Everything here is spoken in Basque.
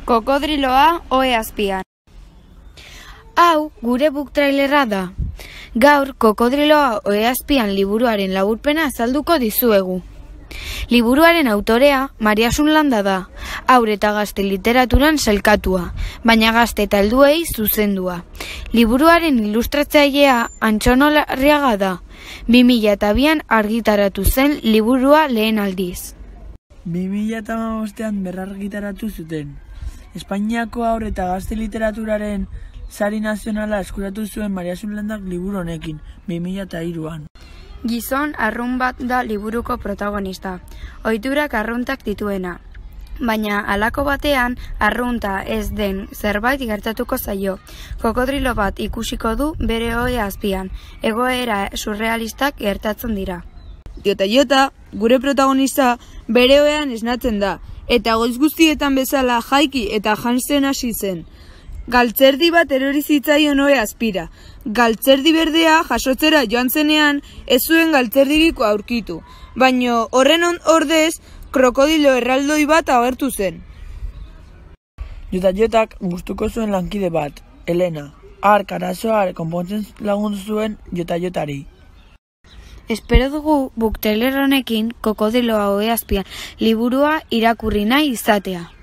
Kokodriloa ohe azpian. Hau gure book trailerra da. Gaur Kokodriloa ohe azpian liburuaren laburpena azalduko dizuegu. Liburuaren autorea Mariasun Landa da, haur eta gazte literaturan sailkatua, baina gazte eta helduei zuzendua. Liburuaren ilustratzailea Antxono Larriaga da. 2002an argitaratu zen liburua lehen aldiz. 2015an berrargitaratu zuten. Espainiako haur eta gazte literaturaren sari nazionala eskuratu zuen Mariasun Landak liburu honekin, 2003an. Gizon arrunt bat da liburuko protagonista, ohiturak arruntak dituena. Baina halako batean arrunta ez den zerbait gertatuko zaio. Kokodrilo bat ikusiko du bere ohe azpian, egoera surrealistak gertatzen dira. Jota, gure protagonista bere ohean esnatzen da, eta goiz guztietan bezala jaiki eta jantzen hasi zen. Galtzerdi bat erori zitzaion ohe azpira. Galtzerdi berdea jasotzera joan zenean ez zuen galtzerdiriko aurkitu, baino horren ordez krokodilo erraldoi bat agertu zen. Jotak gustuko zuen lankide bat, Elena. Hark arazoa konpontzen lagundu zuen Jotari. Espero dugu book trailer honekin Kokodriloa ohe azpian liburua irakurri nahi izatea.